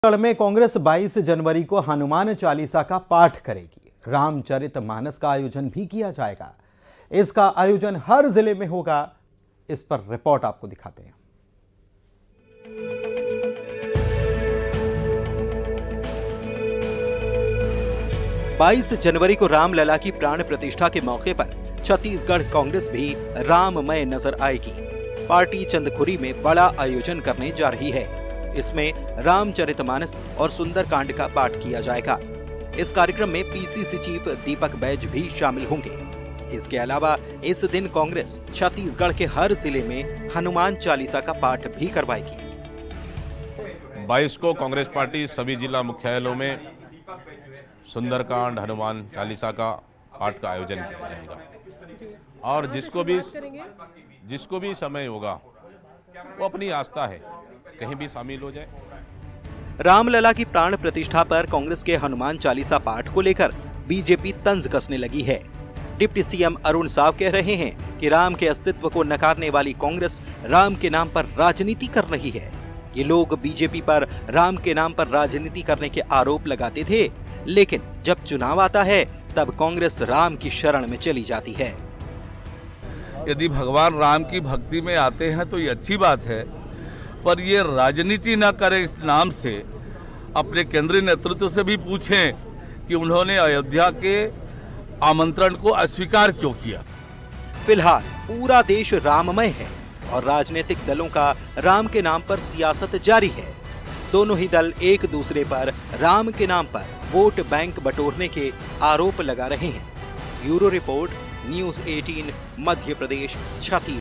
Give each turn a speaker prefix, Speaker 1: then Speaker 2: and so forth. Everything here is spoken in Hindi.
Speaker 1: छत्तीसगढ़ में कांग्रेस 22 जनवरी को हनुमान चालीसा का पाठ करेगी। रामचरितमानस का आयोजन भी किया जाएगा। इसका आयोजन हर जिले में होगा। इस पर रिपोर्ट आपको दिखाते हैं। बाईस जनवरी को रामलला की प्राण प्रतिष्ठा के मौके पर छत्तीसगढ़ कांग्रेस भी राममय नजर आएगी। पार्टी चंदखुरी में बड़ा आयोजन करने जा रही है। इसमें रामचरितमानस और सुंदरकांड का पाठ किया जाएगा। इस कार्यक्रम में पीसीसी चीफ दीपक बैज भी शामिल होंगे। इसके अलावा इस दिन कांग्रेस छत्तीसगढ़ के हर जिले में हनुमान चालीसा का पाठ भी करवाएगी।
Speaker 2: 22 को कांग्रेस पार्टी सभी जिला मुख्यालयों में सुंदरकांड हनुमान चालीसा का पाठ का आयोजन किया जाएगा और जिसको भी समय होगा वो अपनी आस्था है कहीं भी शामिल हो जाए।
Speaker 1: रामलला की प्राण प्रतिष्ठा पर कांग्रेस के हनुमान चालीसा पाठ को लेकर बीजेपी तंज कसने लगी है। डिप्टी सीएम अरुण साव कह रहे हैं कि राम के अस्तित्व को नकारने वाली कांग्रेस राम के नाम पर राजनीति कर रही है। ये लोग बीजेपी पर राम के नाम पर राजनीति करने के आरोप लगाते थे, लेकिन जब चुनाव आता है तब कांग्रेस राम की शरण में चली जाती है।
Speaker 3: यदि भगवान राम की भक्ति में आते हैं तो ये अच्छी बात है, पर ये राजनीति न करें इस नाम से अपने केंद्रीय नेतृत्व से भी पूछें कि उन्होंने अयोध्या के आमंत्रण को अस्वीकार क्यों किया।
Speaker 1: फिलहाल पूरा देश राममय है और राजनीतिक दलों का राम के नाम पर सियासत जारी है। दोनों ही दल एक दूसरे पर राम के नाम पर वोट बैंक बटोरने के आरोप लगा रहे हैं। Bureau report, news 18, Madhya Pradesh, Chhattisgarh.